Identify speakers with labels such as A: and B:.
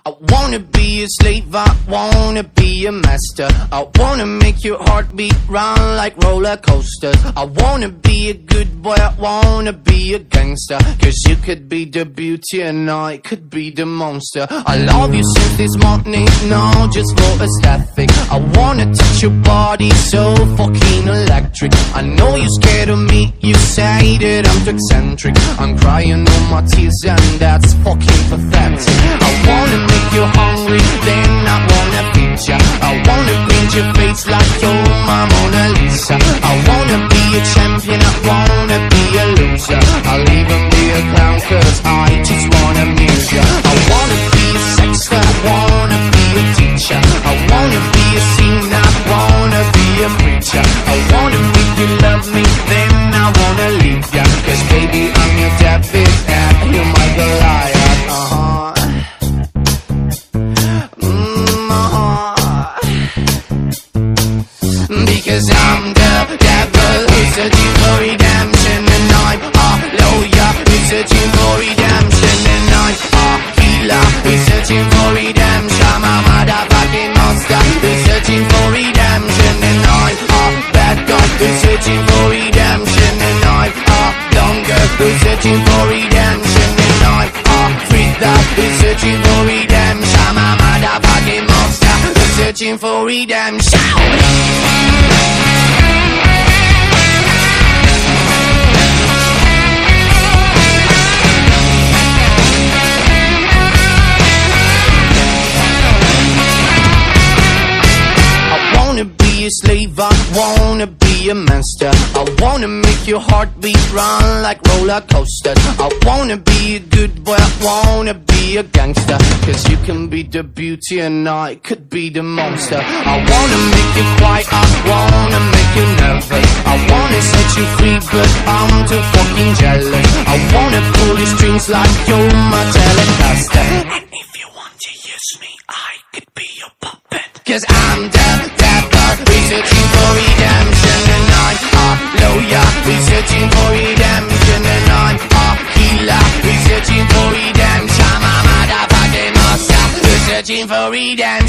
A: I wanna be a slave, I wanna be a master. I wanna make your heartbeat run like roller coasters. I wanna be a good boy, I wanna be a gangster. Cause you could be the beauty and I could be the monster. I love you since this morning, no, just for aesthetic. I wanna touch your body so fucking electric. I know you're scared of me, you say that I'm too eccentric. I'm crying all my tears and that's fucking pathetic. I wanna make you hungry, then I wanna feed ya. I wanna paint your face like you're my Mona Lisa. I wanna be a champion, I wanna be a loser. I'll even be a clown cause I just wanna amuse ya. I wanna be a sexter, I wanna be a teacher. I wanna be a singer, I wanna be a preacher. I wanna make you love me, then I wanna leave ya. Cause baby I'm your David and you're my Goliath. Because I'm the devil who's searching for redemption, and I'm a lawyer who's searching for redemption, and I'm a healer who's searching for redemption. I'm a motherfucking monster who's searching for redemption, and I'm a bad guy who's searching for redemption, and I'm a longer who's searching for redemption, and I'm a freak who's searching for redemption. I'm a motherfucking monster who's searching for redemption. Slave, I wanna be a monster. I wanna make your heartbeat run like roller coasters. I wanna be a good boy, I wanna be a gangster. Cause you can be the beauty and I could be the monster. I wanna make you quiet, I wanna make you nervous. I wanna set you free but I'm too fucking jealous. I wanna pull your strings like you're my Telecaster. And if you want to use me, I could be your puppet. Cause I'm the devil, researching for redemption, and I'm a lawyer, researching for redemption, and I'm a healer, researching for redemption. I'm a motherfucking monster, researching for redemption.